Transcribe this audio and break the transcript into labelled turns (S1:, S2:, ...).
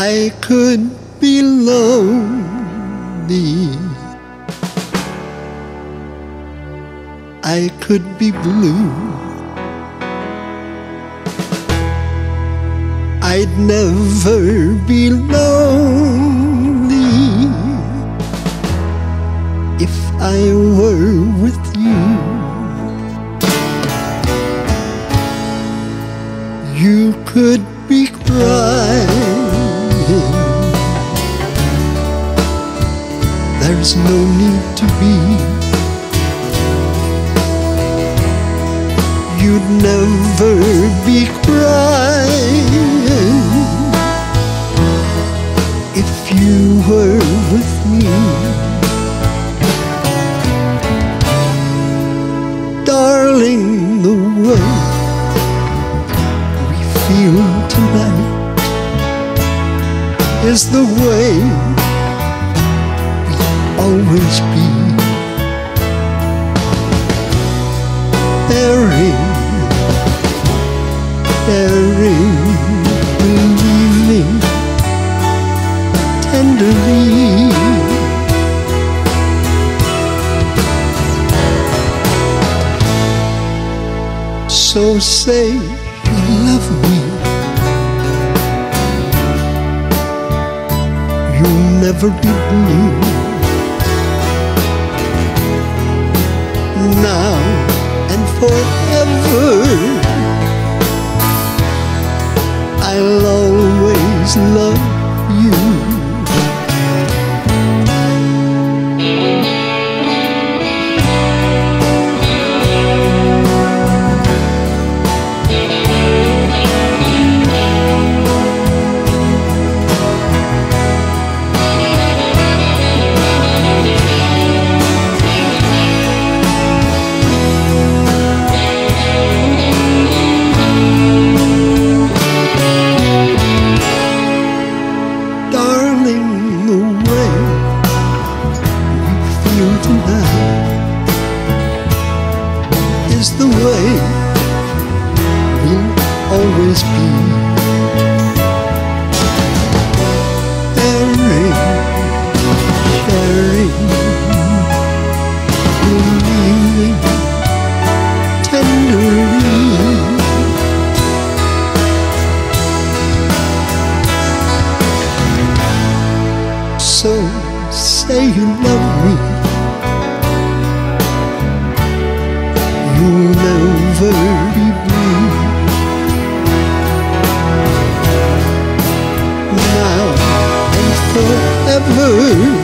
S1: I could be lonely, I could be blue, I'd never be lonely if I were with you. You could be crying, there's no need to be. You'd never be crying if you were with me. Darling, the way we feel tonight is the way we'll always be. Caring, believing tenderly. So say you love me, you'll never be blue. Now and forever, I'll always love you. Is the way we'll always be. Caring, sharing, believing tenderly. So say you love me, you'll never be blue. Now and forever,